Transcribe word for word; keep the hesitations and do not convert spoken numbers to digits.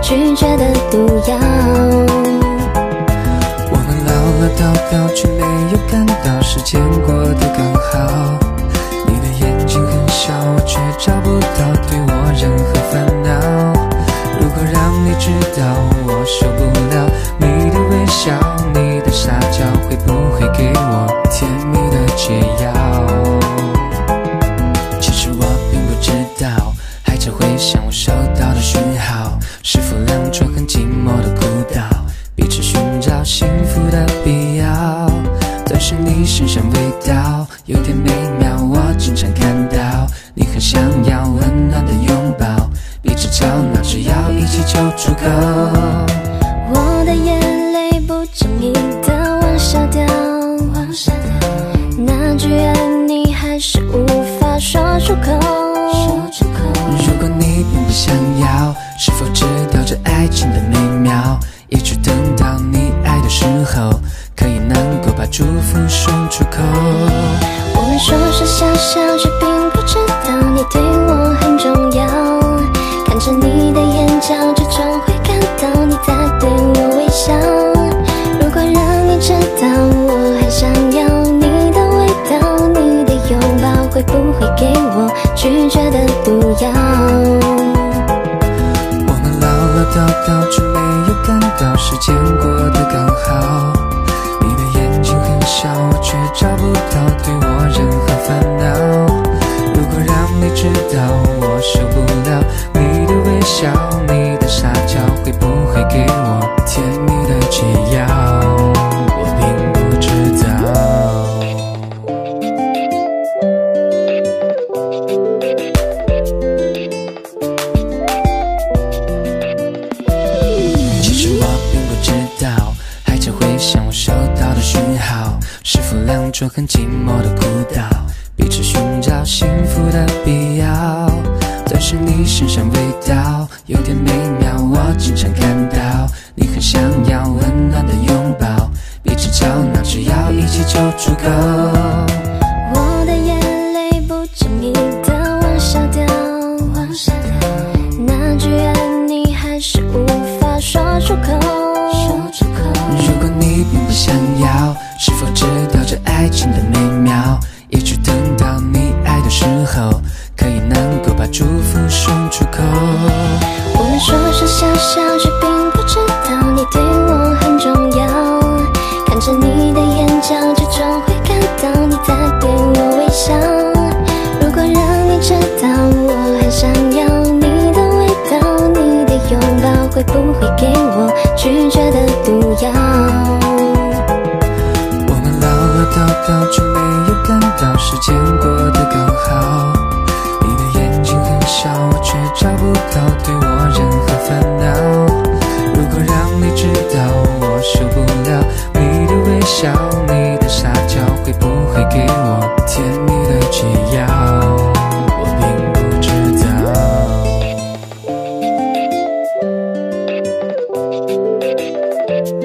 拒绝的毒药。 我们唠唠叨叨，却没有感到时间过得刚好。你的眼睛很小，我却找不到对我任何烦恼。如果让你知道我受不了你的微笑，你的撒娇，会不会给我甜蜜的解药？其实我并不知道，海才会向我收到的讯号，是否两座很寂寞的孤岛，彼此寻找幸福的必要。但是你身上味道有点美妙，我经常看到你很想要温暖的拥抱，彼此吵闹，只要一起就出口。 我的眼泪不经意的往下掉，那句爱你还是无法说出口。 如果你并不想要，是否知道这爱情的美妙，一直等到你爱的时候，可以能够把祝福送出口。 我们说说笑笑，却并不知道你对我很重要。看着你的眼角，最终会感到你在对我微笑。如果让你知道我很想要你的味道，你的拥抱，会不会给我拒绝的毒药？ 我们唠唠叨叨，却没有感到时间过得刚好。你的眼睛很小，我却找不到对我任何烦恼。如果让你知道我受不了你的微笑，你的撒娇，会不会给我甜蜜的解药？我并不知道。其实我并不知道，海才会向我收到的讯号，是否两座很寂寞的孤岛，彼此寻找幸福的必要。但是你身上味道有点美妙，我经常看到你很想要温暖的拥抱，彼此吵闹，只要一起就出口。 我的眼泪不经意的往下掉，那句爱你还是无法说出口。 如果你并不想要，是否知道这爱情的美妙，一直等到你爱的时候，可以能够把祝福送出口。 我们说说笑笑，却并不知道你对我很重要。看着你的眼角，最终会感到你在对我微笑。如果让你知道我很想要你的味道，你的拥抱，会不会给我拒绝的毒药？ 我们唠唠叨叨，却没有感到时间过得刚好。你的眼睛很小，我却找不到对我任何烦恼。如果让你知道我受不了你的微笑，你的撒娇，会不会给我甜蜜的解药？我并不知道。